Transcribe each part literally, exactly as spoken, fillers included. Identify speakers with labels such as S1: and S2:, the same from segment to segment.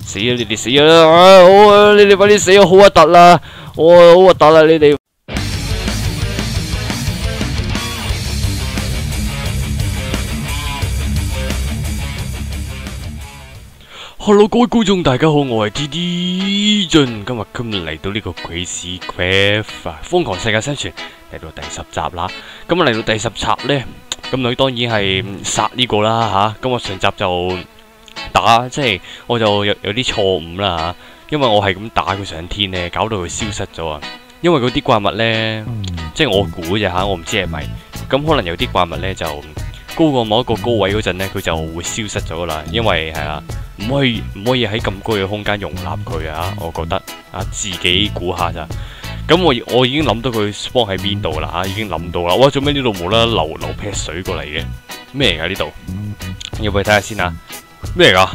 S1: 死啊！你哋死啊！啊好，你哋快啲死啊！好核突啦！我好核突啦！你哋。Hello， 各位觀眾，大家好，我係 D D 俊，今日今日嚟到呢個鬼史 Craft 啊，瘋狂世界生存嚟到第十集啦。今日嚟到第十集呢，咁女當然係殺呢個啦吓。今日上集就打，即係我就有有啲錯誤啦吓，因為我係咁打佢上天呢，搞到佢消失咗啊。因為嗰啲怪物呢，即係我估啫吓，我唔知係咪。咁可能有啲怪物呢，就高過某一個高位嗰陣呢，佢就會消失咗噶啦。因為係啊。唔可以唔可以喺咁高嘅空間容納佢啊！我覺得啊，自己估下咋。咁我我已經諗到佢 spawn 喺邊度啦嚇，已經諗到啦。哇！做咩呢度冇啦啦流流劈水過嚟嘅？咩嚟㗎呢度？要唔要睇下先啊？咩嚟㗎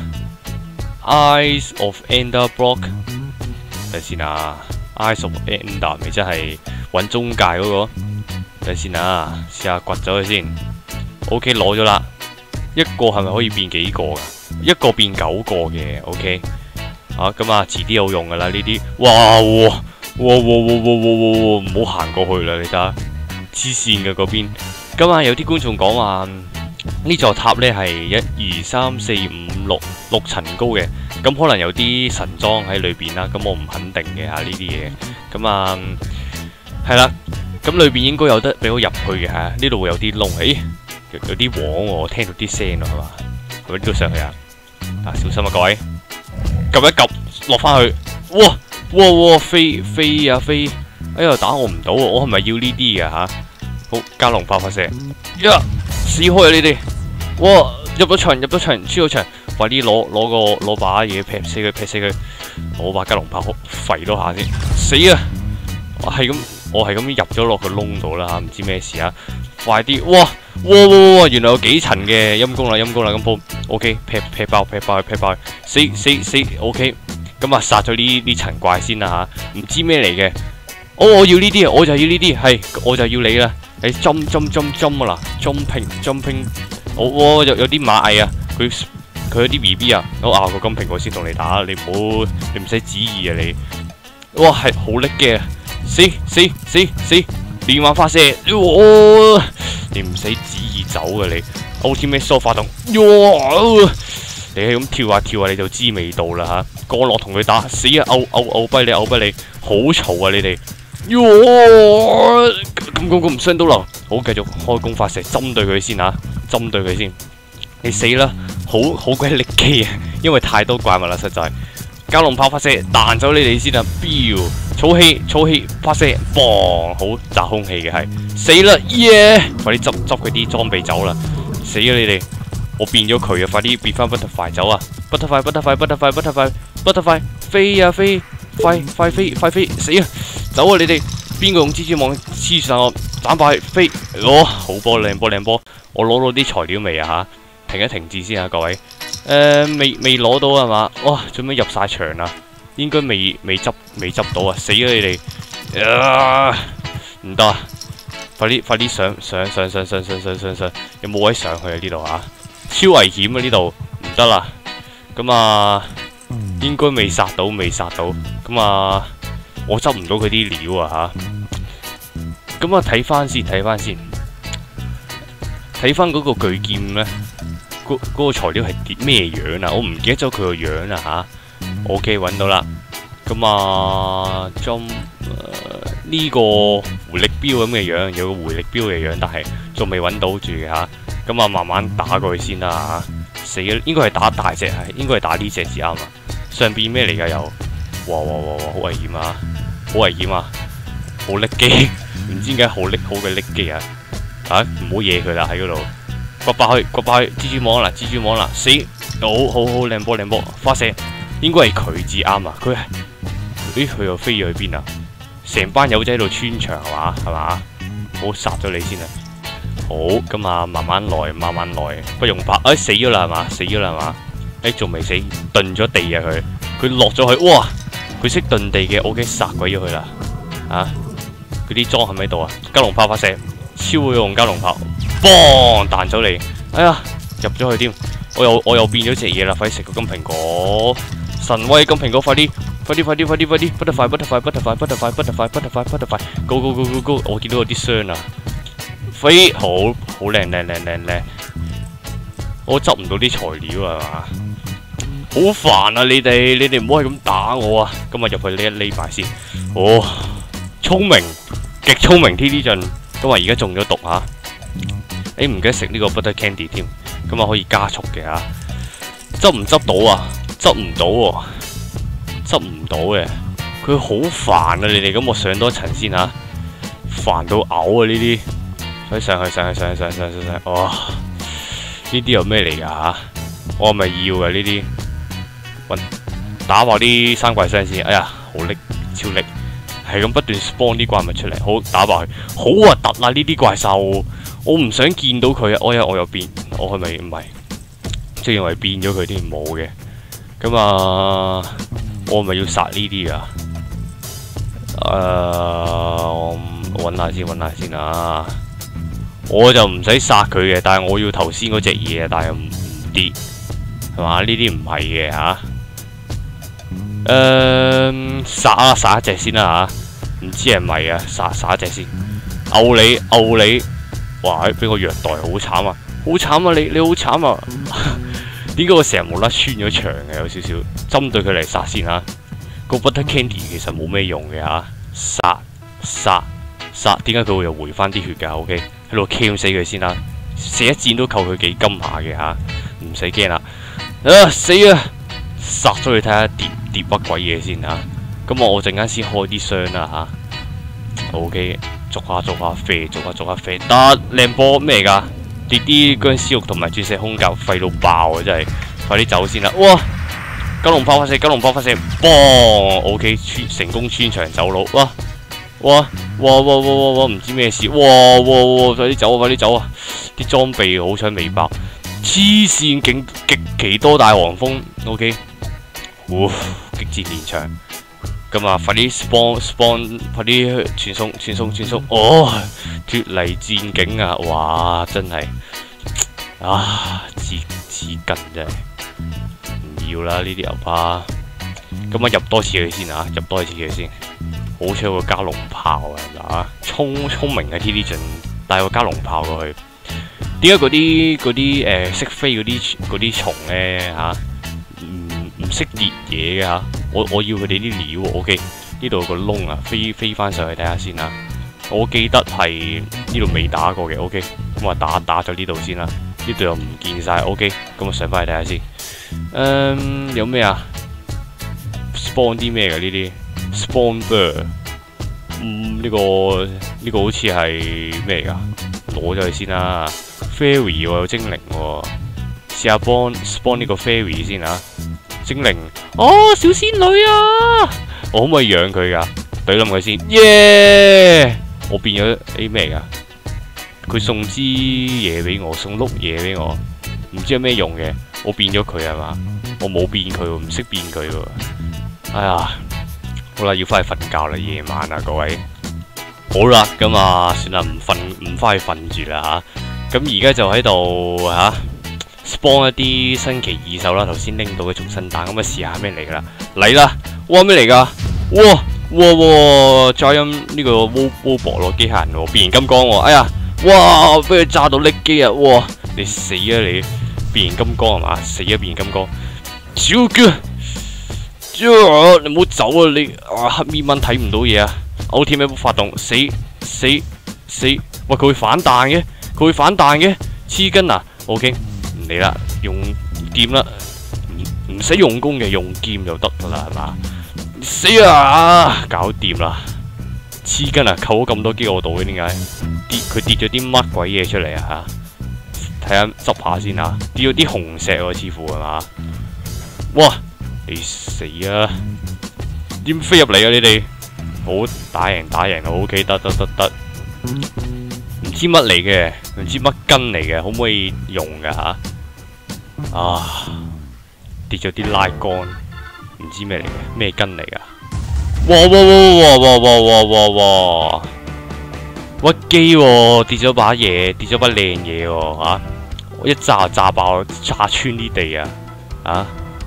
S1: ？Eyes of Ender Block， 睇下先啊 ！Eyes of Ender 咪即係揾中介嗰個？睇下先啊！試下掘咗佢先。OK， 攞咗啦。一個係咪可以變幾個㗎？一個變九個嘅 ，OK， 啊咁啊，遲啲有用噶啦呢啲，哇哇哇哇哇哇哇，唔好行過去啦，你睇下，黐線嘅嗰邊。咁啊，有啲觀眾講話呢座塔呢係一二三四五六六層高嘅，咁可能有啲神裝喺裏邊啦，咁我唔肯定嘅吓呢啲嘢。咁啊，係啦，咁裏邊應該有得俾我入去嘅吓，呢度會有啲窿，誒，有啲黃我聽到啲聲咯，係嘛？係咪呢度上去啊？啊，小心啊，各位！撳一撳落翻去，哇哇哇飛飛啊飛！哎呀，打我唔到喎，我係咪要呢啲嘅吓？好，加龍爆發射，呀，死開啊你哋！哇，入咗場入咗場出咗場，快啲攞攞個攞把嘢劈死佢劈死佢，攞把加龍炮吠多下先，死啊！我係咁我係咁入咗落個窿度啦吓，唔知咩事啊！快啲！哇哇哇哇！原來有幾層嘅，陰公啦陰公啦咁鋪 ，OK， 劈劈爆劈爆劈爆，死死死 ，OK， 咁啊殺咗呢呢層怪先啦吓，唔知咩嚟嘅，哦我要呢啲啊，我就要呢啲，係我就要你啦，你針針針針啊啦，針拼針拼，我我有有啲螞蟻啊，佢佢有啲 B B 啊，我咬個金蘋果先同你打，你唔好你唔使旨意啊你，哇係好叻嘅，死死死死！連環發射，哇！你唔使旨意走嘅你 ，Ultimate Sword 發動，哇！你係咁跳下跳下你就知味道啦吓，降落同佢打，死啊！嘔嘔嘔跛你嘔跛你，好嘈啊你哋，哇！咁咁咁唔傷到流，好繼續開弓發射，針對佢先吓，針對佢先，你死啦！好好鬼力機啊，因為太多怪物啦實在。加龍炮發射，彈走你哋先啊！飆，草氣草氣發射，嘣，好砸空氣嘅係，死啦耶！快啲執執佢啲裝備走啦！死啦你哋，我變咗佢啊！快啲變翻 Butterfly 走啊 ！Butterfly Butterfly Butterfly Butterfly Butterfly 飛啊飛，快快飛快飛，死啊！走啊你哋，邊個用蜘蛛網黐住我？斬爆飛！哦，好波靚波靚波！我攞到啲材料未啊吓？停一停字先啊各位。誒、呃，未未攞到係嘛？哇，做咩入晒場啊？應該未未執未執到啊！死咗你哋，唔得啊！快啲快啲上上上上上上上上上，有冇位上去啊？呢度啊，超危險啊！呢度唔得啦。咁啊，應該未殺到，未殺到。咁啊，我執唔到佢啲料啊吓。咁啊，睇翻先，睇翻先，睇翻嗰個巨劍咧。嗰嗰個材料係啲咩樣啊？我唔記得咗佢個樣啊吓。OK， 揾到啦。咁啊，裝呢個回力鏢咁嘅樣，有個回力鏢嘅樣，但係仲未揾到住嘅吓。咁啊，慢慢打過去先啦吓。死啦！應該係打大隻，係應該係打呢隻至啱啊。上邊咩嚟㗎又？哇哇哇哇！好危險啊！好危險啊！好力機，唔知點解好力好嘅力機啊！啊，唔好惹佢啦喺嗰度。掘爆去，掘爆去，蜘蛛網啦，蜘蛛網啦，死！好好好，靚波靚波，發射，應該係佢至啱啊！佢係，咦？佢又飛咗去邊啊？成班友仔喺度穿牆係嘛？係嘛？好殺咗你先啊！好，咁啊，慢慢來，慢慢來，不用怕。哎，死咗啦係嘛？死咗啦係嘛？哎，仲未死，遁咗地啊佢，佢落咗去，哇！佢識遁地嘅，我已經殺鬼咗佢啦！啊！佢啲裝係咪喺度啊？加龍炮發射，超會用加龍炮。嘣彈走你，哎呀入咗去添，我又我又變咗隻嘢啦，快啲食個金蘋果， 神威金蘋果，快啲！快啲！快啲！快啲！快啲！不得快！不得快！不得快！不得快！不得快！不得快！不得快 ！Go go go go go！ 我見到有啲傷啊！飛好好靚靚靚靚靚！我執唔到啲材料啊嘛！好煩啊！你哋你哋唔好係咁打我啊！今日入去匿一匿埋先。哦，聰明，極聰明 T D 俊，今日而家中咗毒嚇。誒唔記得食呢個 butter candy 添，咁啊可以加速嘅嚇。執唔執到啊？執唔到喎，執唔到嘅。佢好煩啊！你哋咁我上多層先嚇，煩到嘔啊！呢啲，快上去上去上去上去上去上去！哇！呢啲又咩嚟㗎嚇？我係咪要嘅呢啲？揾打爆啲生怪聲先。哎呀，好叻，超叻！係咁不斷 spawn 啲怪物出嚟，好打爆佢，好核突啊！呢啲怪獸，我唔想見到佢啊！我又我又變，我係咪唔係？即係認為變咗佢添，冇嘅。咁啊，我係咪要殺呢啲啊？誒、呃，我揾下先，揾下先啊！我就唔使殺佢嘅，但係我要頭先嗰隻嘢，但係唔唔跌，係嘛？呢啲唔係嘅嚇。誒，殺啊殺一隻先啦嚇，唔知係咪啊？殺殺一隻先，毆你毆你，哇！俾我虐待，好慘啊！好慘啊！你你好慘啊！點解我成日冇得穿咗牆嘅？有少少針對佢嚟殺先嚇。個 butter candy 其實冇咩用嘅嚇，殺殺殺，點解佢會又回翻啲血㗎 ？OK， 喺度 kill 死佢先啦，射一箭都扣佢幾金下嘅嚇，唔使驚啦。啊死啊！殺咗佢睇下跌跌乜鬼嘢先嚇。咁我我陣間先開啲箱啦嚇。OK， 逐下逐下飛，逐下逐下飛，得靚波咩㗎？跌啲僵屍肉同埋鑽石胸甲廢到爆啊！真係，快啲走先啦！哇！九龍炮發射，九龍炮發射，嘣 ！OK， 穿成功穿牆走佬！哇哇哇哇哇哇哇！唔知咩事！哇哇哇！快啲走啊！快啲走啊！啲裝備好彩未爆，黐線勁極其多大黃蜂 ！OK， 哇！激戰連場，咁啊！快啲 spawn spawn， 快啲傳送傳送傳送！哦，脫離戰境啊！哇！真係啊，紙紙巾真係〜唔要啦呢啲牛扒，咁啊入多次佢先啊，入多次佢先。好彩有個加龍炮啊，聰聰明嘅 T D 俊帶個加龍炮過去。點解嗰啲嗰啲誒識飛嗰啲嗰啲蟲咧嚇唔唔識獵嘢嘅嚇？我我要佢哋啲料 ，OK？ 呢度有個窿啊，飛飛翻上去睇下先啦。我記得係呢度未打過嘅 ，OK？ 咁啊打打咗呢度先啦。呢度又唔見晒 ，OK？ 咁我上翻去睇下先。嗯，有咩啊 ？spawn 啲咩㗎呢啲 ？spawn bird， 嗯，呢、這個呢、這個好似係咩嚟㗎？攞咗佢先啦。fairy 喎，有精靈喎，試下幫 spawn 呢個 fairy 先啊。精靈，哦，小仙女啊！我可唔可以養佢㗎？懟冧佢先，耶、yeah! 我變咗 A 咩㗎？佢送支嘢俾我，送碌嘢俾我，唔知有咩用嘅。我變咗佢係嘛？我冇變佢喎，唔識變佢喎。哎呀，好啦，要翻去瞓覺啦，夜晚啊，各位。好啦，咁啊，算啦，唔瞓唔翻去瞓住啦吓。咁而家就喺度吓 spawn 一啲新奇異獸啦。頭先拎到嘅重新彈，咁啊試下咩嚟噶啦？嚟啦！哇咩嚟噶？哇哇哇！再音呢個 Robo 咯，機械人喎，變形金剛喎。哎呀！哇！俾佢炸到甩機啊！哇！你死啊你！變形金剛係嘛？死啊！變形金剛，超腳，你唔好走啊！你啊黑面蚊睇唔到嘢啊 ！O T M 發動，死死死！喂，佢會反彈嘅，佢會反彈嘅，黐筋啊 ！OK， 唔理啦，用劍啦，唔唔使用弓嘅，用劍就得噶啦，係嘛？死啊！搞掂啦！黐筋啊！扣咗咁多機我度嘅，點解跌？佢跌咗啲乜鬼嘢出嚟啊？吓！睇下執下先啊！跌咗啲紅石喎，似乎係嘛？哇！你死啊！點飛入嚟啊？你哋好打贏打贏，O K 得得得得。唔知乜嚟嘅，唔知乜根嚟嘅，可唔可以用㗎吓？啊！跌咗啲拉杆，唔知咩嚟嘅，咩根嚟㗎？哇哇哇哇哇哇哇哇！屈機喎，跌咗把嘢，跌咗把靚嘢喎吓！我一炸炸爆，炸穿啲地啊！啊！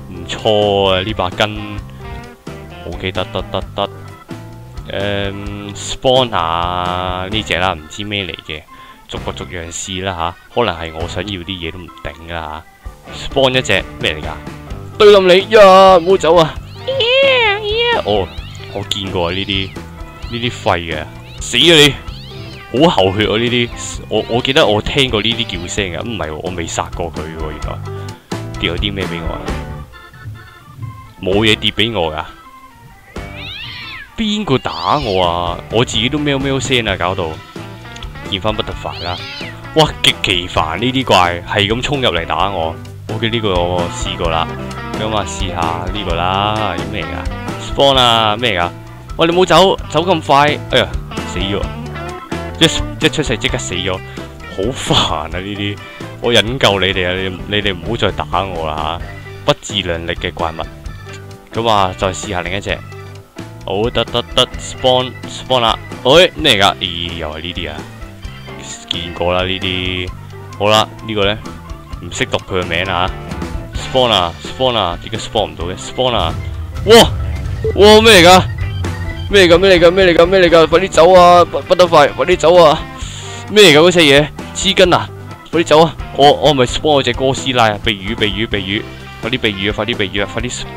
S1: 唔錯啊！呢把根 OK 得得得得。誒 spawn 下呢只啦，唔知咩嚟嘅，逐個逐樣試啦吓，可能係我想要啲嘢都唔定啦吓。spawn 一隻咩嚟㗎？對冧你呀！唔好走啊！Yeah, yeah. 哦，我見過呢啲呢啲廢嘅，死啊你！好喉血啊呢啲，我我記得我聽過呢啲叫聲嘅，唔係我未殺過佢嘅喎，原來跌咗啲咩俾我啊？冇嘢跌俾我㗎。邊個打我啊？我自己都喵喵聲啊，搞到見翻不得快啦！哇，極其煩呢啲怪，係咁衝入嚟打我。OK，呢個我試過啦，咁啊試下呢個啦，有咩㗎 ？spawn 啊，咩㗎？喂，你冇走，走咁快，哎呀，死咗！一一出世即刻死咗，好煩啊呢啲！我忍夠你哋啊，你你哋唔好再打我啦吓，不自量力嘅怪物。咁啊，再試下另一隻。好得得得 spawn spawn 啦，喂咩嚟㗎？咦，又係呢啲啊？見過啦呢啲。好啦，呢個咧唔識讀佢嘅名啊 ，spawn 啊 spawn 啊，點解 spawn 唔到嘅 spawn 啊？哇哇咩嚟㗎？咩嚟㗎？咩嚟㗎？咩嚟㗎？咩嚟㗎？快啲走啊！不不得快，快啲走啊！咩嚟㗎嗰隻嘢？黐筋啊！快啲走啊！我我咪 spawn 我隻哥斯拉啊！避雨避雨避雨，快啲避雨啊！快啲避雨啊！快啲！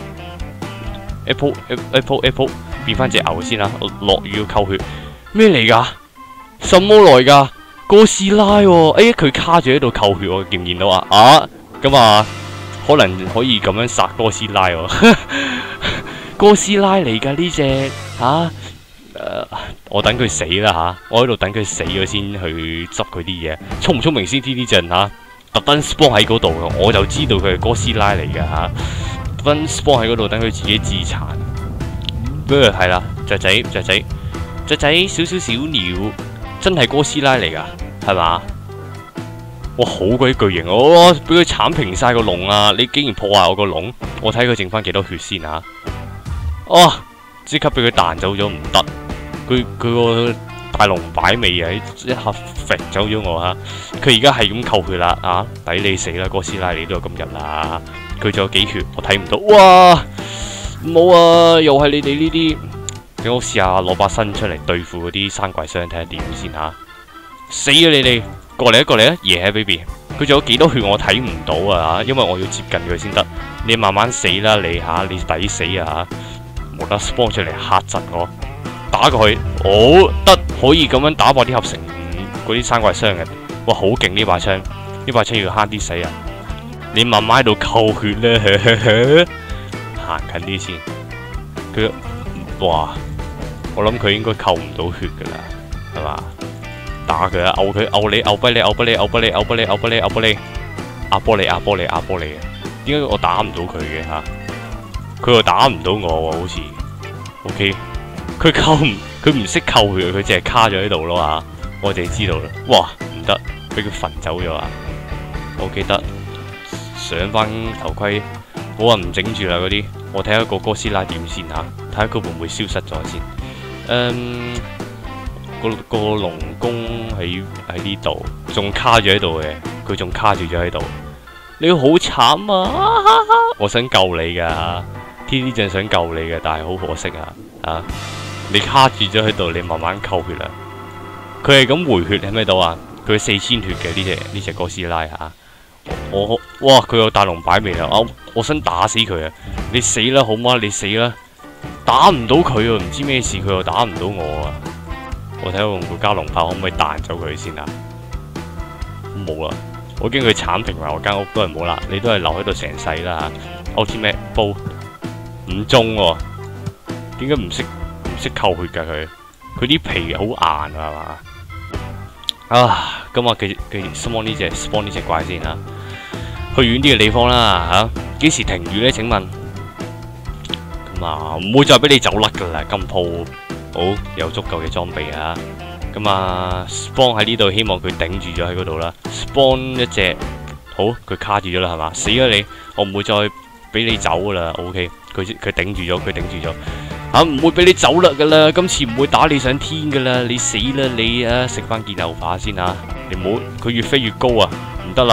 S1: Apple Apple Apple 變翻隻牛先啦！落雨要扣血，咩嚟㗎？什麼來㗎？哥斯拉喎！哎，佢卡住喺度扣血喎，見唔見到啊？啊，咁啊，可能可以咁樣殺哥斯拉喎。哥斯拉嚟㗎呢隻嚇，誒，我等佢死啦嚇，我喺度等佢死咗先去執佢啲嘢。聰唔聰明先知呢陣嚇，特登 spawn 喺嗰度，我就知道佢係哥斯拉嚟㗎嚇。分 spawn 喺嗰度，等佢自己自殘。不過係啦，雀仔雀仔雀仔少少小鳥，真係哥斯拉嚟㗎，係嘛？哇，好鬼巨型！我俾佢鏟平晒個籠啊！你竟然破壞我個籠，我睇佢剩翻幾多血先啊！哦，即刻俾佢彈走咗，唔得！佢佢個大龍擺尾啊，一下揈走咗我嚇！佢而家係咁扣血啦啊！抵你死啦，哥斯拉你都有今日啦！佢仲有幾血？我睇唔到。哇！冇啊！又係你哋呢啲。等我試下攞把身出嚟對付嗰啲山怪箱，睇下點先吓。死啊你哋！過嚟啊過嚟啊！耶 baby！ 佢仲有幾多血我睇唔到啊！因為我要接近佢先得。你慢慢死啦你吓，你抵死啊吓！冇得 spawn 出嚟嚇窒我，打過去。好得可以咁樣打爆啲合成嗰啲山怪箱嘅。哇！好勁呢把槍，呢把槍要慳啲死啊！你慢慢喺度扣血啦，行近啲先。佢哇，我諗佢應該扣唔到血噶啦，係嘛？打佢啊，毆佢，毆你，毆不你，毆不你，毆不你，毆不你，毆不你，毆不你，阿波你，阿波你，阿波你啊！點解我打唔到佢嘅吓？佢又打唔到我喎，好似。O K， 佢扣唔，佢唔識扣血，佢淨係卡咗喺度咯吓。我淨係知道啦。哇，唔得，俾佢焚走咗啊！我記得。上翻頭盔，好啊，唔整住啦嗰啲，我睇下個哥斯拉點先吓，睇下佢會唔會消失咗先。嗯，個個龍宮喺喺呢度，仲卡住喺度嘅，佢仲卡住咗喺度。你好慘啊！我想救你噶 ，T D 正想救你嘅，但係好可惜啊！啊，你卡住咗喺度，你慢慢扣血啦。佢係咁回血喺咩度啊？佢四千血嘅呢隻呢隻哥斯拉吓。我哇！佢有大龍擺尾啦！我我想打死佢啊！你死啦好嗎？你死啦！打唔到佢啊！唔知咩事，佢又打唔到我啊！我睇下用個加農炮可唔可以彈走佢先啊？冇啦！我驚佢鏟平埋我間屋都係冇啦！你都係留喺度成世啦吓！Ultimate 煲唔中喎，點解唔識唔識扣血噶佢？佢啲皮好硬啊係嘛？啊！咁啊，繼繼 spawn 呢隻 spawn 呢隻怪先吓，去遠啲嘅地方啦吓。幾時停雨呢？請問？咁啊，唔會再俾你走甩噶啦。今鋪好有足夠嘅裝備啊。咁啊 ，spawn 喺呢度，希望佢頂住咗喺嗰度啦。spawn 一隻，好，佢卡住咗啦，係嘛？死啦你！我唔會再俾你走噶啦。OK， 佢佢頂住咗，佢頂住咗。吓，唔會俾你走啦噶啦，今次唔會打你上天噶啦，你死啦你啊！食翻件牛扒先啊！你唔好，佢越飛越高啊，唔得啦，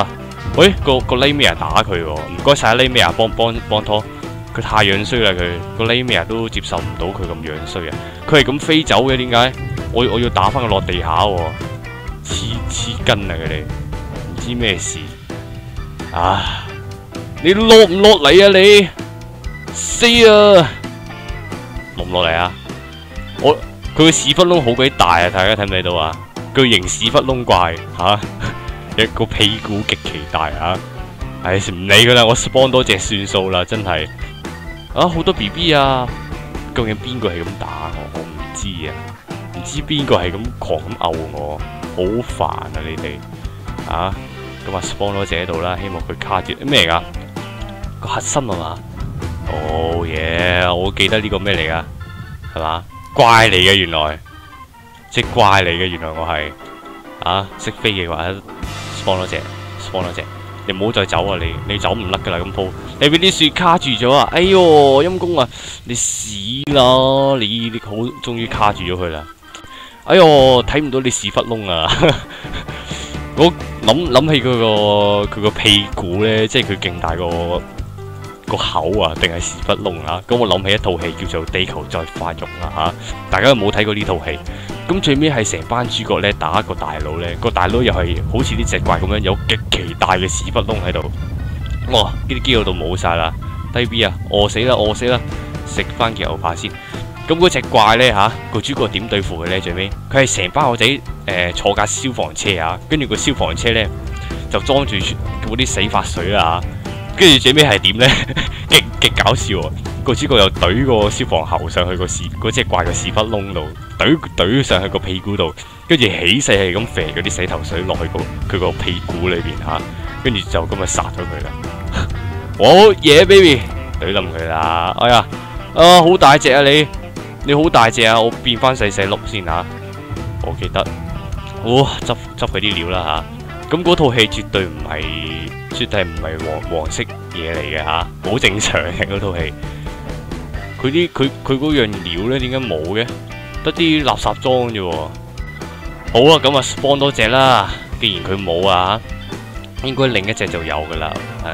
S1: 喂，個個 Nightmare 打佢喎，唔該晒 Nightmare 幫幫幫拖，佢太樣衰啦佢，個 Nightmare 都接受唔到佢咁樣衰啊！佢係咁飛走嘅，點解？我我要打翻佢落地下喎，黐黐筋啊佢哋，唔知咩事啊！你落唔落嚟啊你？死啊！落唔落嚟啊？我佢個屎忽窿好鬼大啊！大家睇唔睇到啊？巨型屎忽窿怪吓。啊一個屁股極其大啊！唉，唔理佢啦，我 spawn 多隻算數啦，真係啊好多 B B 啊！究竟邊個係咁打我？我唔知啊，唔知邊個係咁狂咁毆我，好煩啊你哋啊！咁啊 spawn 多隻喺度啦，希望佢卡住咩嚟噶？個核心啊嘛？哦耶！我記得呢個咩嚟噶？係嘛？怪嚟嘅原來，即係怪嚟嘅原來我係啊識飛嘅話。spawn 多隻 spawn 多隻，你唔好再走啊！你你走唔甩噶啦咁鋪，你俾啲雪卡住咗啊！哎唷陰公啊！你屎啦！你你好終於卡住咗佢啦！哎唷睇唔到你屎忽窿啊！我諗諗起佢個佢個屁股咧，即係佢勁大個個口啊，定係屎忽窿啊？咁我諗起一套戲叫做《地球再發育》啦吓，大家有冇睇過呢套戲？咁最尾係成班主角咧打一個大佬咧，個大佬又係好似呢隻怪咁樣有極其大嘅屎忽窿喺度。哇！呢啲肌肉度冇晒啦，低 B 啊，餓死啦餓死啦，食翻件牛扒先。咁嗰隻怪咧吓，個主角點對付佢咧？最尾佢係成班我仔誒坐架消防車啊，跟住個消防車咧就裝住嗰啲死法水啦吓，跟住最尾係點咧？極極搞笑啊！個主角又懟個消防喉上去個屎嗰隻怪個屎忽窿度，懟懟上去個屁股度，跟住起勢係咁肥嗰啲洗頭水落去個佢個屁股裏邊吓，跟住就咁就殺咗佢啦。好嘢 ，baby， 懟冧佢啦！哎呀，啊好大隻啊你，你好大隻啊！我變翻細細碌先吓，我記得，哇執執佢啲料啦吓。咁嗰套戲絕對唔係，絕對唔係黃黃色嘢嚟嘅吓，好正常嘅嗰套戲。佢啲佢佢嗰樣料咧，點解冇嘅？得啲垃圾裝啫喎。好啊，咁啊 spawn 多隻啦。既然佢冇啊，應該另一隻就有噶啦。啊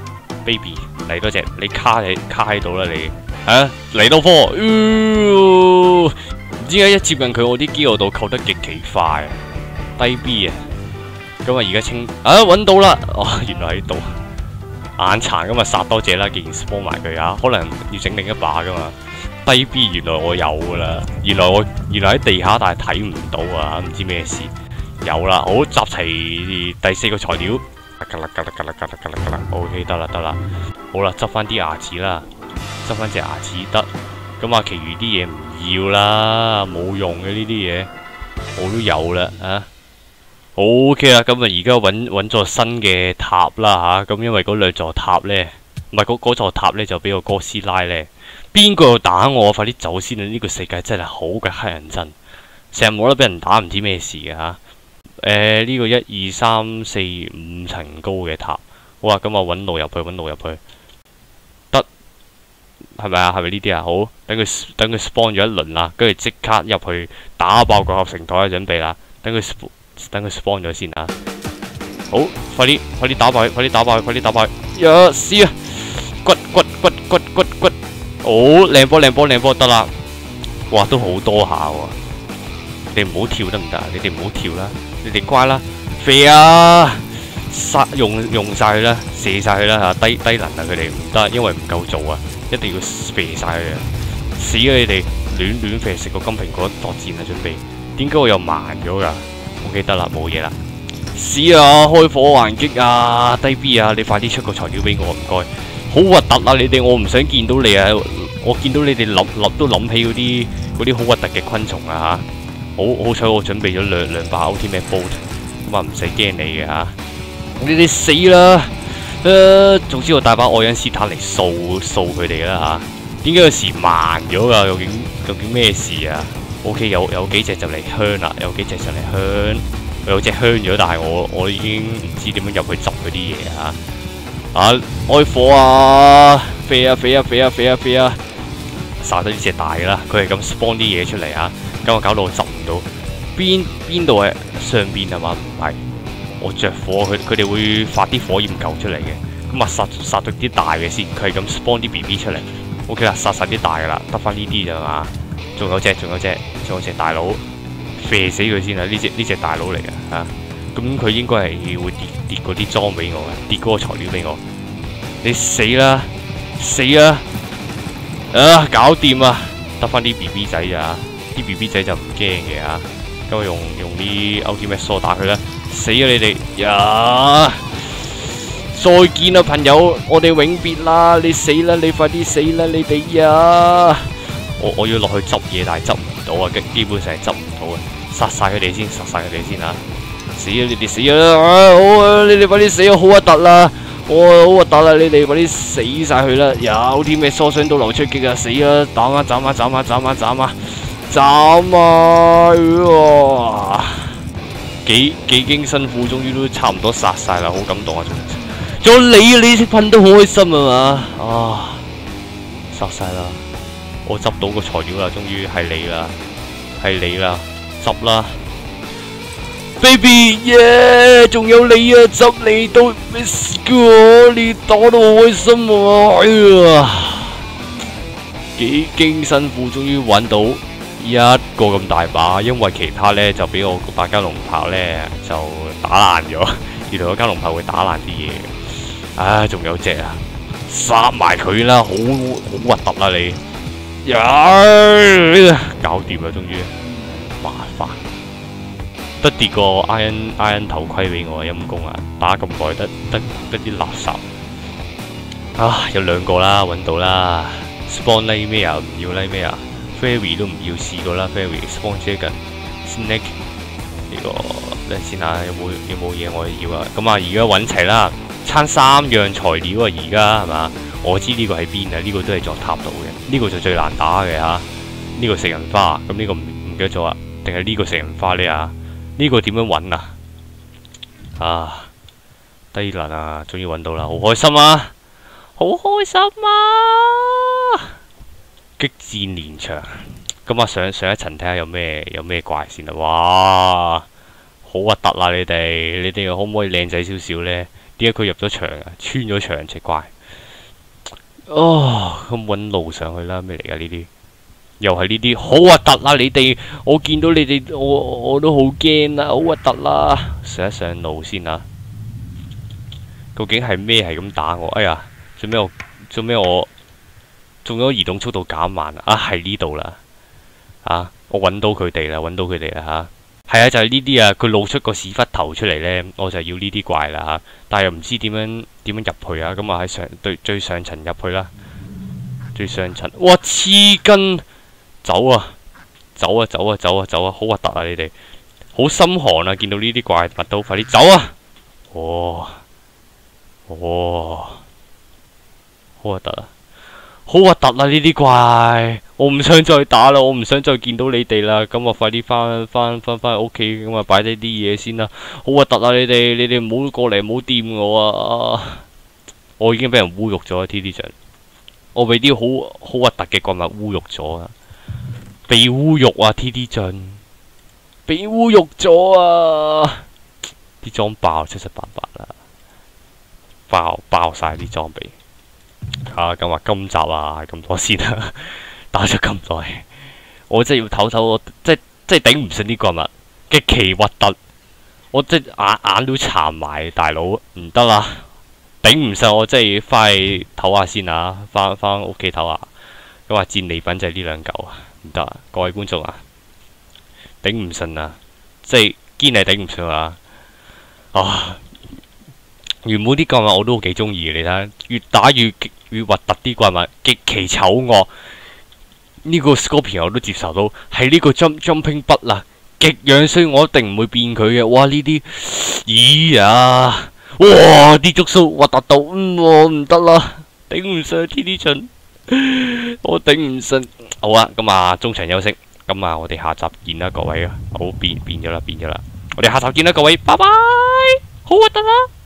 S1: ，baby 嚟多隻，你卡喺卡喺度啦你。啊，嚟到科，唔知點解一接近佢，我啲肌肉度扣得極其快。低 B 啊！咁啊，而家清啊揾到啦。哦，原來喺度。眼殘咁啊，殺多隻啦！既然 spawn 埋佢啊，可能要整另一把噶嘛。低 B 原來我有噶啦，原來我原來喺地下，但係睇唔到啊，唔知咩事。有啦，好集齊第四個材料。㗎啦㗎啦㗎啦㗎啦㗎啦㗎啦 ，OK 得啦得啦。好啦，執翻啲牙齒啦，執翻隻牙齒得。咁啊，其餘啲嘢唔要啦，冇用嘅呢啲嘢，我都有啦啊。OK 啦，咁啊而家揾揾座新嘅塔啦吓，咁因為嗰兩座塔咧，唔係嗰嗰座塔咧就俾個哥斯拉咧，邊個打我？快啲走先啊！呢個世界真係好鬼乞人憎，成日冇得俾人打，唔知咩事嘅吓。誒呢個一二三四五層高嘅塔，好啊，咁啊揾路入去，揾路入去，得係咪啊？係咪呢啲啊？好，等佢等佢 spawn 咗一輪啦，跟住即刻入去打爆個合成台，準備啦，等佢。等佢 spawn 咗先啊！好，快啲，快啲打爆佢，快啲打爆佢，快啲打爆佢！呀，死啊！骨骨骨骨骨骨！好，靚波靚波靚波得啦！哇，都好多下喎！你唔好跳得唔得啊？你哋唔好跳啦，你哋乖啦，肥啊！殺用用晒佢啦，射晒佢啦嚇！低低能啊，佢哋唔得，因為唔夠做啊，一定要肥晒佢啊！死啊你哋！亂亂肥食個金蘋果作戰啊！準備點解我又慢咗㗎？我記得啦，冇嘢啦。屎啊！開火還擊啊！低 B 啊！你快啲出個材料俾我，唔該。好核突啊！你哋我唔想見到你啊！我見到你哋諗諗都諗起嗰啲嗰啲好核突嘅昆蟲啊嚇！好好彩我準備咗兩兩把 Ultimate Bolt，咁啊唔使驚你嘅嚇。你哋死啦！誒，總之我帶把愛因斯坦嚟掃掃佢哋啦嚇。點解有時慢咗㗎？究竟究竟咩事啊？O.K. 有有幾隻就嚟香啦，有幾隻就嚟香，有隻香咗，但係我我已經唔知點樣入去執嗰啲嘢啊！啊，開火啊！飛啊飛啊飛啊飛啊飛啊！殺咗呢隻大嘅啦，佢係咁 spawn 啲嘢出嚟啊！咁我搞到我執唔到，邊邊度係上邊係嘛？唔係， 我着火，佢佢哋會發啲火焰球出嚟嘅。咁啊殺殺咗啲大嘅先，佢係咁 spawn 啲 B B 出嚟。OK 啦，殺晒啲大噶啦，得翻呢啲咋嘛？仲有隻，仲有隻，仲有隻大佬，射死佢先啦！呢隻呢隻大佬嚟嘅嚇。咁佢應該係會跌跌嗰啲裝俾我嘅，跌嗰個材料俾我。你死啦！死啦！啊，搞掂啊！得翻啲 B B 仔咋？啲 B B 仔就唔驚嘅嚇。咁我用用啲 Ultimate Sword打佢啦！死啊你哋呀！再見啦朋友，我哋永別啦！你死啦！你快啲死啦！你哋呀！我我要落去執嘢，但係執唔到啊！基基本上係執唔到啊！殺晒佢哋先，殺晒佢哋先嚇！死啊！你哋死啦！啊好啊！你哋快啲死啊！好核突啦！哇！好核突啦！你哋快啲死晒佢啦！有啲咩疏傷都流出擊啊！死啊！斬啊！斬啊！斬啊！斬啊！斬啊！斬啊！幾幾經辛苦，終於都差唔多殺晒啦！好感動啊！仲仲有你啊！你識噴都好開心啊嘛！啊！殺晒啦！我執到個材料啦！終於係你啦！係你啦！執啦 ！Baby 耶！仲有你啊！執你都 miss 我，你打得好開心啊！哎呀！幾經辛苦，終於揾到一個咁大把，因為其他咧就俾我百家龍炮咧就打爛咗。原來嗰間龍炮會打爛啲嘢。唉，仲有隻啊！殺埋佢啦！好好核突啦你！呀！搞掂啦，終於麻煩。得跌個 Iron Iron 頭盔俾我，陰公啊！打咁耐得得得啲垃圾。啊，有兩個啦，揾到啦。Spawn Nightmare唔要 Nightmare。Fairy 都唔要試過啦 ，Fairy Spawn Dragon Snake 呢個等陣先下，有冇有冇嘢我要啊？咁啊，而家揾齊啦，差三樣材料啊，而家係嘛？我知呢個喺邊啊，呢、這個都係作塔度嘅，呢、這個就最難打嘅嚇。呢、這個食人花，咁呢個唔唔記得咗啊？定係呢個食人花呢啊？呢、這個點樣揾啊？啊，低能啊，終於揾到啦，好開心啊！好開心啊！激戰連場，咁啊上上一層睇下有咩有咩怪先啦！哇，好核突啦你哋，你哋可唔可以靚仔少少呢？點解佢入咗牆啊？穿咗牆隻怪，哦，咁揾路上去啦，咩嚟噶呢啲？又係呢啲，好核突啦你哋！我見到你哋，我我都好驚啊，好核突啦！上一上路先啊！究竟係咩係咁打我？哎呀，做咩我做咩我？仲有移動速度減慢啊！係呢度啦，啊！我揾到佢哋啦，揾到佢哋啦嚇。係啊，就係呢啲啊，佢露出個屎忽頭出嚟呢，我就要呢啲怪啦嚇。但係又唔知點樣點樣入去啊？咁啊喺上對最上層入去啦，最上層。哇！黐筋，走啊！走啊！走啊！走啊！走啊！好核突啊！你哋好心寒啊！見到呢啲怪物都快啲走啊！哦，哦，好核突啊！好核突啦！呢啲怪，我唔想再打啦，我唔想再見到你哋啦。咁我快啲翻翻翻翻屋企，咁啊擺低啲嘢先啦。好核突啊！你哋你哋唔好過嚟，唔好掂我啊！我已經俾人侮辱咗 T D 醬，我俾啲好好核突嘅怪物侮辱咗啊！被侮辱啊 T D 醬，被侮辱咗啊！啲裝爆七七八八啦，爆爆晒啲裝備。啊，咁話今集啊，咁多先啦，打咗咁耐，我真係要唞唞，我即係即係頂唔順啲怪物，極其核突，我即係眼眼都殘埋，大佬唔得啦，頂唔順，我真係翻去唞下先啊，翻翻屋企唞下。咁話戰利品就係呢兩嚿啊，唔得啊，各位觀眾啊，頂唔順啊，即係堅係頂唔順啊，啊！原本啲怪物我都幾中意嘅，你睇下，越打越越核突啲怪物，極其醜惡。呢、這個 Scorpion 我都接受到，係呢個 jump jumping 筆啦，極樣衰，我一定唔會變佢嘅。哇！呢啲，咦呀，哇！啲觸鬚核突到，嗯，我唔得啦，頂唔順 T D 醬，我頂唔順。好啊，咁啊，中場休息，咁啊，我哋下集見啦，各位啊，好變變咗啦，變咗啦，我哋下集見啦，各位，拜拜，好核突啦！